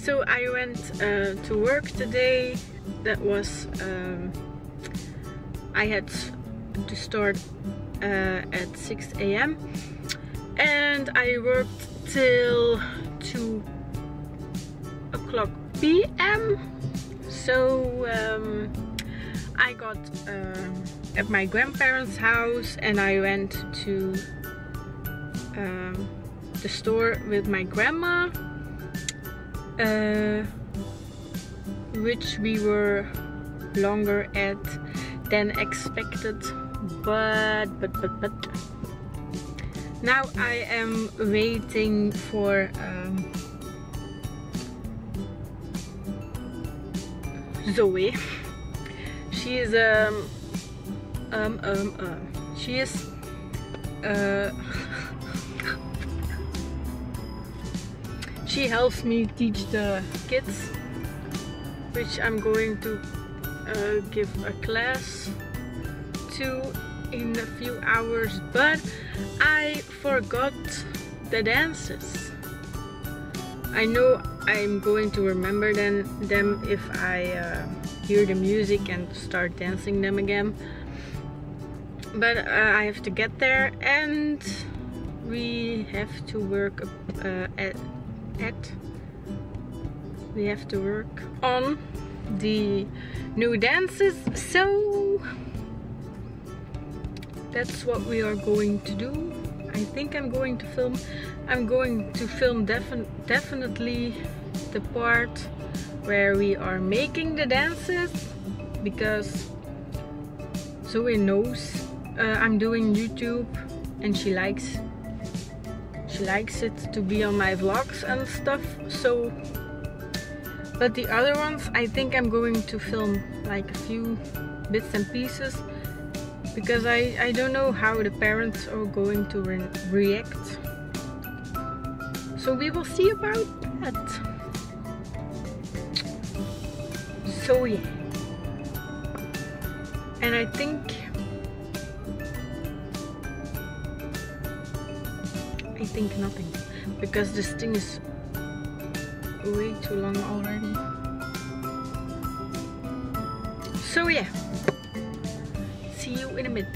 So I went to work today. That was I had to start at 6 a.m. and I worked till 2 o'clock p.m. So I got at my grandparents' house and I went to the store with my grandma, which we were longer at than expected, but now I am waiting for Zoe. She is she is she helps me teach the kids, which I'm going to give a class to in a few hours, but I forgot the dances. I know I'm going to remember them if I hear the music and start dancing them again, but I have to get there and we have to work we have to work on the new dances, so that's what we are going to do. I think I'm going to film definitely the part where we are making the dances, because Zoe knows I'm doing YouTube and she likes it to be on my vlogs and stuff. So, but the other ones I think I'm going to film like a few bits and pieces, because I don't know how the parents are going to react. So we will see about that. So yeah. And I think nothing, because this thing is way too long already. So yeah. See you in a minute.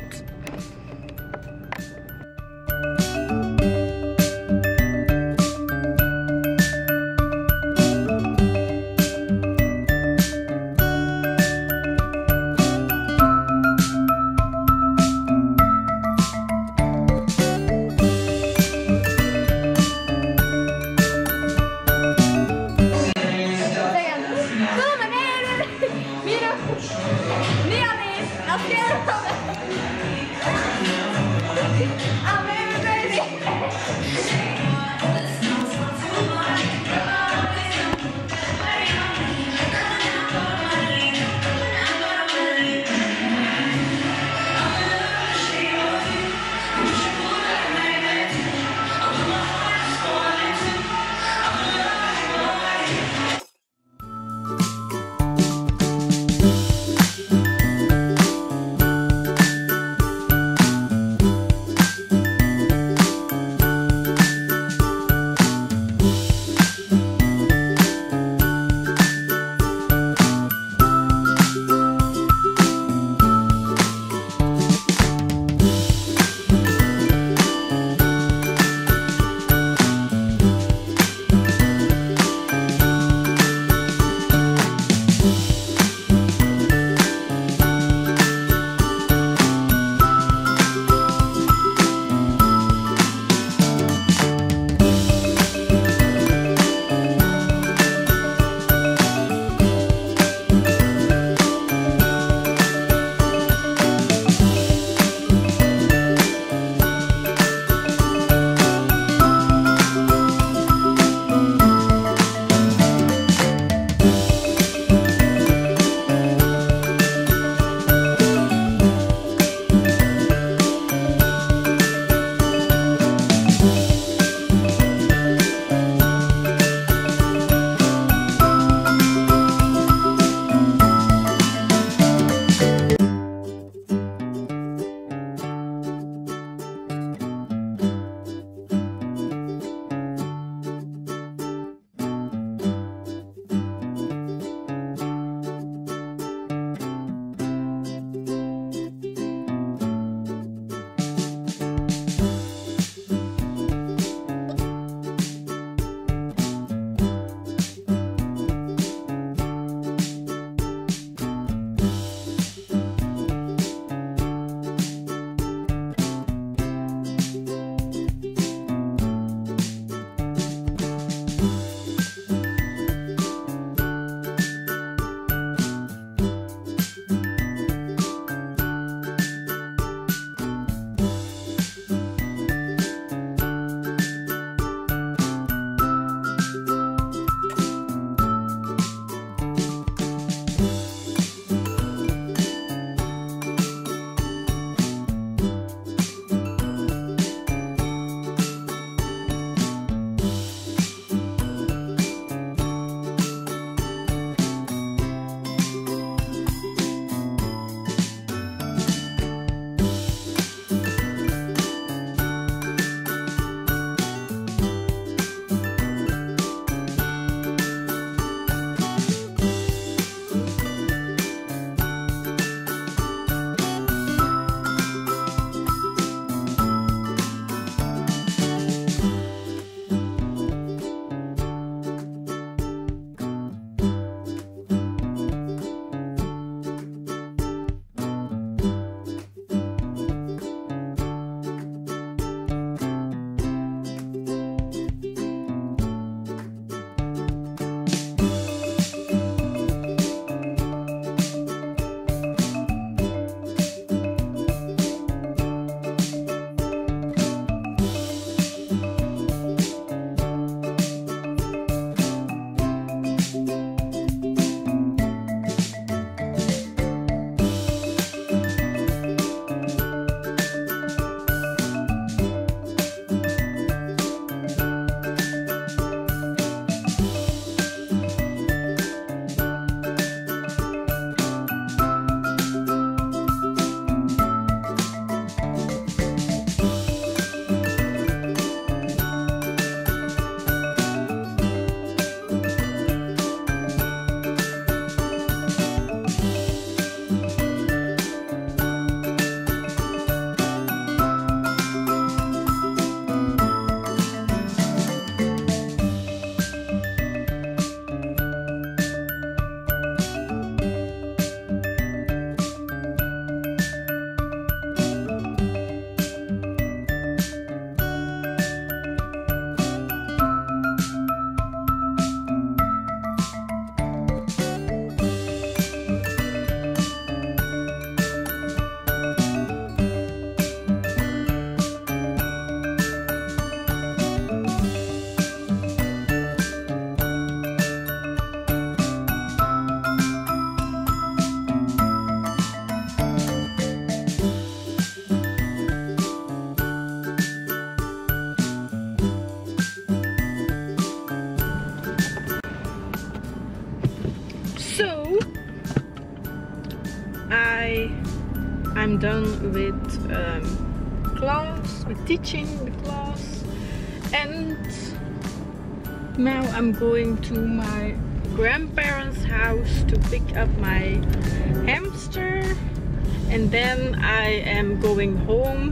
I'm done with class, with teaching the class, and now I'm going to my grandparents' house to pick up my hamster, and then I am going home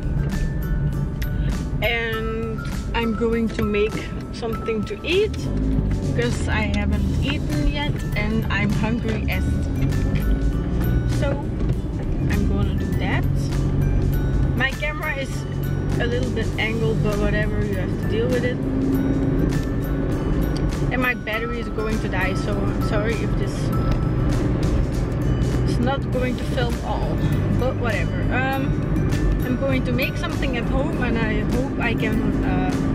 and I'm going to make something to eat because I haven't eaten yet and I'm hungry as so I'm gonna do that. My camera is a little bit angled, but whatever, you have to deal with it. And my battery is going to die, so I'm sorry if this is not going to film all, but whatever. I'm going to make something at home and I hope I can